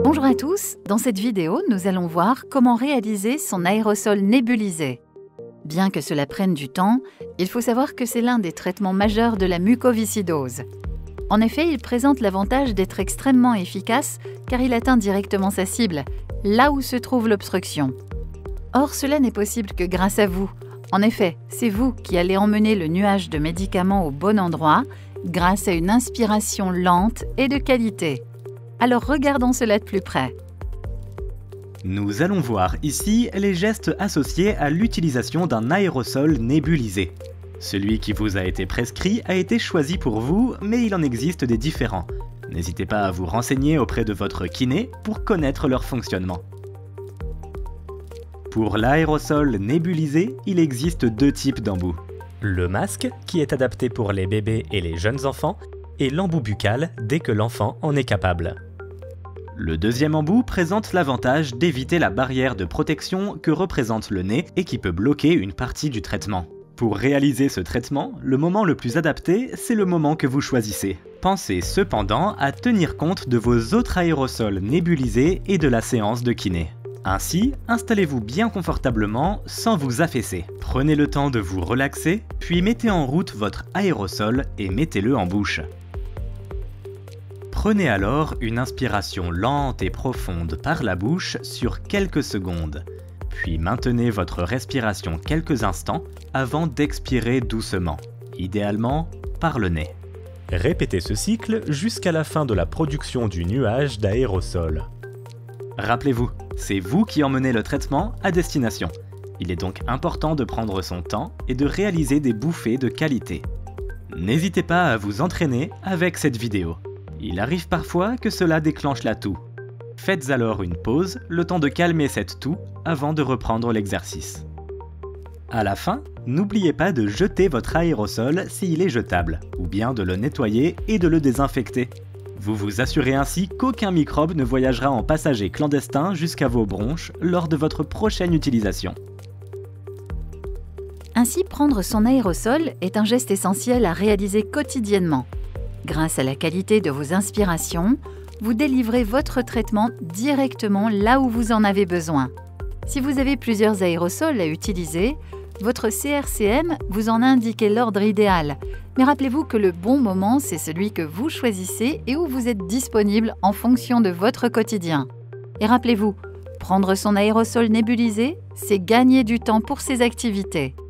Bonjour à tous, dans cette vidéo, nous allons voir comment réaliser son aérosol nébulisé. Bien que cela prenne du temps, il faut savoir que c'est l'un des traitements majeurs de la mucoviscidose. En effet, il présente l'avantage d'être extrêmement efficace car il atteint directement sa cible, là où se trouve l'obstruction. Or, cela n'est possible que grâce à vous. En effet, c'est vous qui allez emmener le nuage de médicaments au bon endroit grâce à une inspiration lente et de qualité. Alors regardons cela de plus près. Nous allons voir ici les gestes associés à l'utilisation d'un aérosol nébulisé. Celui qui vous a été prescrit a été choisi pour vous, mais il en existe des différents. N'hésitez pas à vous renseigner auprès de votre kiné pour connaître leur fonctionnement. Pour l'aérosol nébulisé, il existe deux types d'embouts. Le masque, qui est adapté pour les bébés et les jeunes enfants, et l'embout buccal dès que l'enfant en est capable. Le deuxième embout présente l'avantage d'éviter la barrière de protection que représente le nez et qui peut bloquer une partie du traitement. Pour réaliser ce traitement, le moment le plus adapté, c'est le moment que vous choisissez. Pensez cependant à tenir compte de vos autres aérosols nébulisés et de la séance de kiné. Ainsi, installez-vous bien confortablement sans vous affaisser. Prenez le temps de vous relaxer, puis mettez en route votre aérosol et mettez-le en bouche. Prenez alors une inspiration lente et profonde par la bouche sur quelques secondes, puis maintenez votre respiration quelques instants avant d'expirer doucement, idéalement par le nez. Répétez ce cycle jusqu'à la fin de la production du nuage d'aérosol. Rappelez-vous, c'est vous qui emmenez le traitement à destination. Il est donc important de prendre son temps et de réaliser des bouffées de qualité. N'hésitez pas à vous entraîner avec cette vidéo. Il arrive parfois que cela déclenche la toux. Faites alors une pause, le temps de calmer cette toux avant de reprendre l'exercice. À la fin, n'oubliez pas de jeter votre aérosol s'il est jetable, ou bien de le nettoyer et de le désinfecter. Vous vous assurez ainsi qu'aucun microbe ne voyagera en passager clandestin jusqu'à vos bronches lors de votre prochaine utilisation. Ainsi, prendre son aérosol est un geste essentiel à réaliser quotidiennement. Grâce à la qualité de vos inspirations, vous délivrez votre traitement directement là où vous en avez besoin. Si vous avez plusieurs aérosols à utiliser, votre CRCM vous en a indiqué l'ordre idéal. Mais rappelez-vous que le bon moment, c'est celui que vous choisissez et où vous êtes disponible en fonction de votre quotidien. Et rappelez-vous, prendre son aérosol nébulisé, c'est gagner du temps pour ses activités.